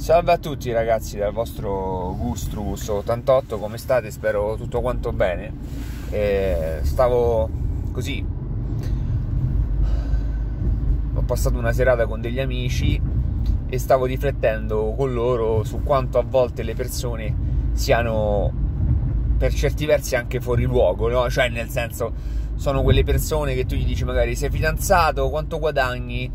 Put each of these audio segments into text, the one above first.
Salve a tutti ragazzi dal vostro Gustrus88, come state? Spero tutto quanto bene. Stavo così, ho passato una serata con degli amici e stavo riflettendo con loro su quanto a volte le persone siano per certi versi anche fuori luogo, no? Cioè, nel senso, sono quelle persone che tu gli dici magari sei fidanzato, quanto guadagni,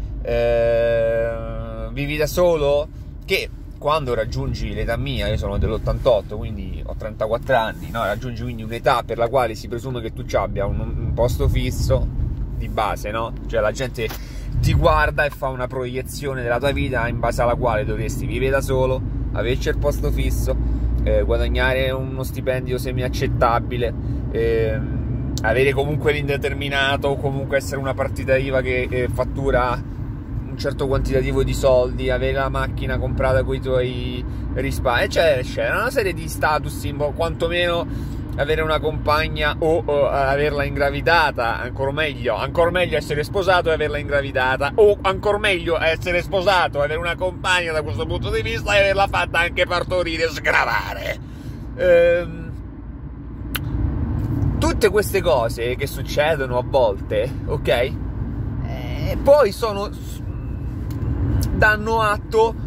vivi da solo, che quando raggiungi l'età mia, io sono dell'88, quindi ho 34 anni, no? Raggiungi quindi un'età per la quale si presume che tu ci abbia un posto fisso di base, no? Cioè la gente ti guarda e fa una proiezione della tua vita in base alla quale dovresti vivere da solo, averci il posto fisso, guadagnare uno stipendio semi accettabile, avere comunque l'indeterminato, o comunque essere una partita IVA che fattura un certo quantitativo di soldi, avere la macchina comprata con i tuoi risparmi, eccetera eccetera, una serie di status, quantomeno avere una compagna o averla ingravidata, ancora meglio essere sposato e averla ingravidata, o ancora meglio essere sposato, avere una compagna da questo punto di vista e averla fatta anche partorire e sgravare. Tutte queste cose che succedono a volte, ok? Poi danno atto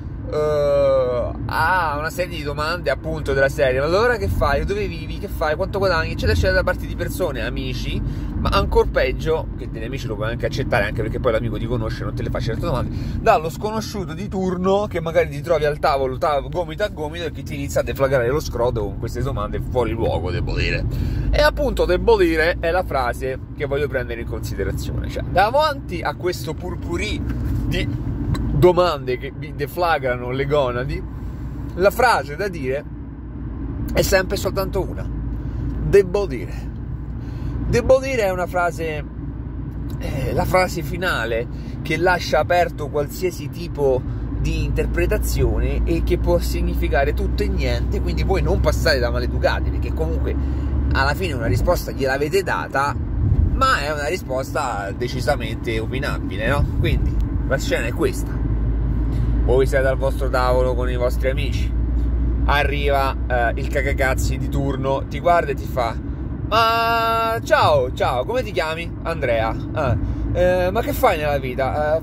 a una serie di domande, appunto, della serie: ma allora che fai? Dove vivi? Che fai? Quanto guadagni? Eccetera eccetera, da parte di persone, amici, ma ancora peggio, che degli amici lo puoi anche accettare, anche perché poi l'amico ti conosce, non te le fa certe domande, dallo sconosciuto di turno che magari ti trovi al tavolo gomito a gomito e che ti inizia a deflagrare lo scroto con queste domande fuori luogo, devo dire. E appunto, devo dire, è la frase che voglio prendere in considerazione. Cioè, davanti a questo purpurì di domande che vi deflagrano le gonadi, la frase da dire è sempre soltanto una: devo dire. Devo dire è una frase, la frase finale che lascia aperto qualsiasi tipo di interpretazione e che può significare tutto e niente, quindi voi non passate da maleducati, perché comunque alla fine una risposta gliel'avete data, ma è una risposta decisamente opinabile, no? Quindi la scena è questa: voi siete al vostro tavolo con i vostri amici, arriva il cacacazzi di turno, ti guarda e ti fa: ma ciao, come ti chiami? Andrea. Ma che fai nella vita?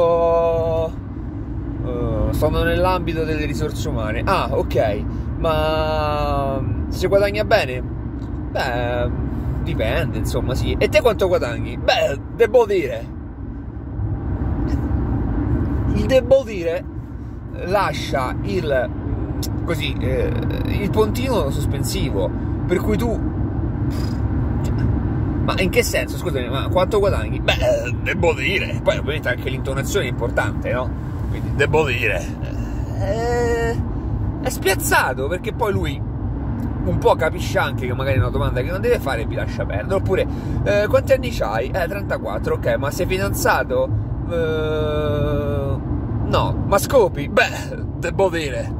Sono nell'ambito delle risorse umane. Ah, ok, ma si guadagna bene? Beh, dipende, insomma, sì. E te quanto guadagni? Beh, devo dire. Il devo dire lascia il puntino sospensivo, per cui tu, ma in che senso, scusami, ma quanto guadagni? Beh, devo dire. Poi ovviamente anche l'intonazione è importante, no? Quindi devo dire, è spiazzato, perché poi lui un po' capisce anche che magari è una domanda che non deve fare e vi lascia perdere. Oppure quanti anni c'hai? 34. Ok, ma sei fidanzato? No. Ma scopi? Beh, devo dire,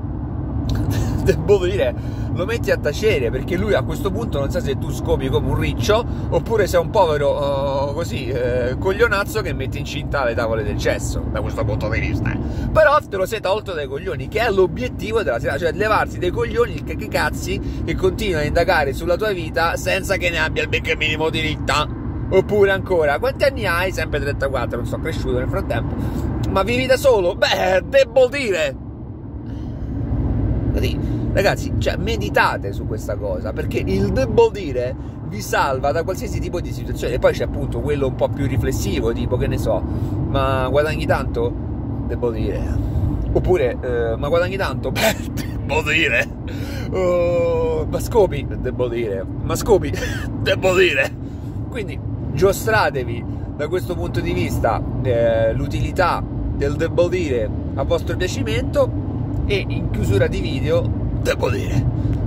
lo metti a tacere, perché lui a questo punto non sa se tu scopi come un riccio oppure sei un povero coglionazzo che mette incinta alle tavole del cesso, da questo punto di vista. Però te lo sei tolto dai coglioni, che è l'obiettivo della sera, cioè levarsi dai coglioni che cazzi che continua a indagare sulla tua vita senza che ne abbia il benché minimo diritto. Oppure ancora, quanti anni hai? Sempre 34, non so, cresciuto nel frattempo. Ma vivi da solo? Beh, devo dire. Così, ragazzi, cioè, meditate su questa cosa, perché il devo dire vi salva da qualsiasi tipo di situazione. E poi c'è appunto quello un po' più riflessivo, tipo, che ne so, ma guadagni tanto? Devo dire. Oppure, ma guadagni tanto? Beh, devo dire. Ma scopi? Devo dire. Ma scopi? Devo dire. Quindi giostratevi da questo punto di vista l'utilità del devo dire a vostro piacimento, e in chiusura di video devo dire.